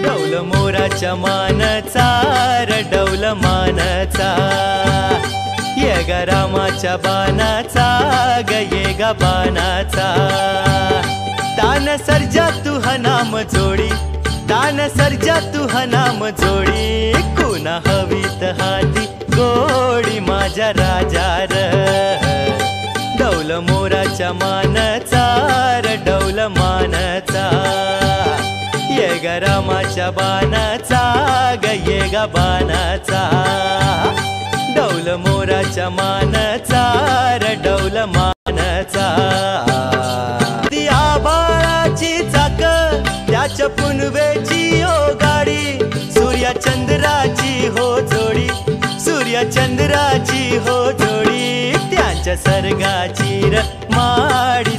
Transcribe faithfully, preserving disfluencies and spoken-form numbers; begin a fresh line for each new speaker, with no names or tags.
डौल मोराच्या मानचा र डौल मानचा ये ग रामाच्या बाणाचा ग ये ग बाणाचा तान सर्जा तू हा नाम जोडी तान सर्जा तू हा नाम जोडी कुणा हवीत हाती गोडी माझ्या राजा र डौल मोराच्या मानचा र डौल मानचा ये ग रामाच्या बाणाचा ग ये ग बाणाचा डौल मोराच्या मानचा र डौल मानचा दिया बाळाची चाक त्याच्या पुनवेची ओ गाडी सूर्या चंद्राची हो जोडी सूर्या चंद्राची हो जोडी त्यांच्या सर्गाची र माडी